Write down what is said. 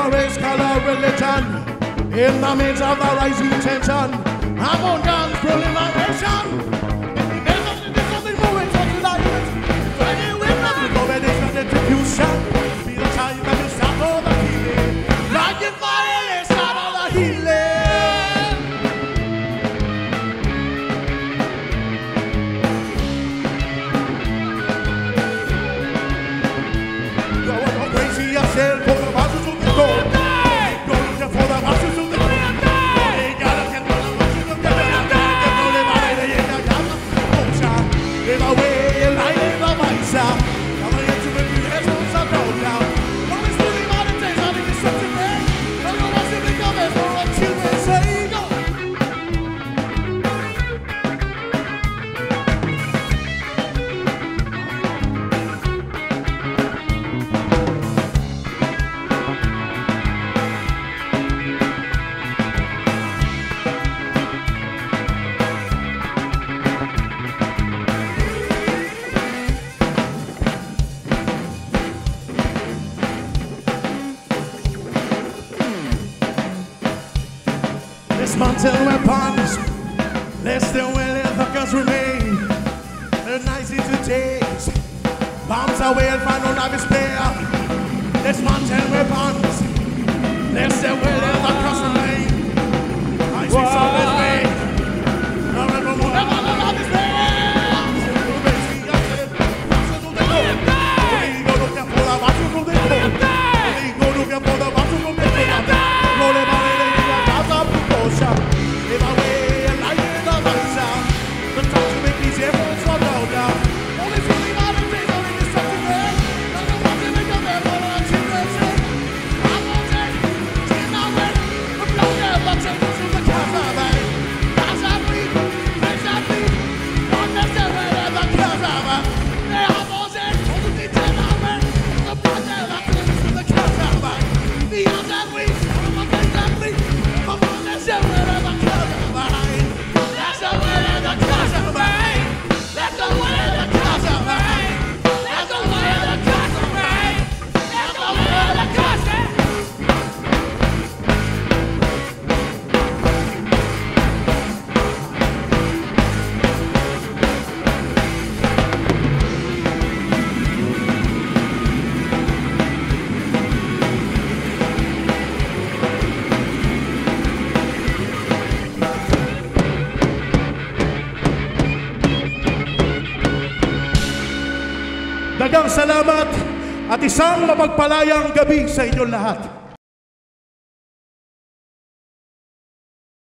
for race, color, religion. In the midst of the rising tension, I'm on guns, proliferation. There's something moving towards the light. When you win, we go ready for retribution. Be the time that you start all the healing. Like your fire, start all the healing. Go crazy yourself for the masses of the gold. Go for the masses of the gold. Dismantle weapons, less than well if the guns remain. They're nice into days, bombs are well for no novice player. Dismantle weapons, less than well if the guns remain. I see some this way, no rebel will never no novice player. Dagang salamat at isang mapagpalayang gabi sa inyong lahat.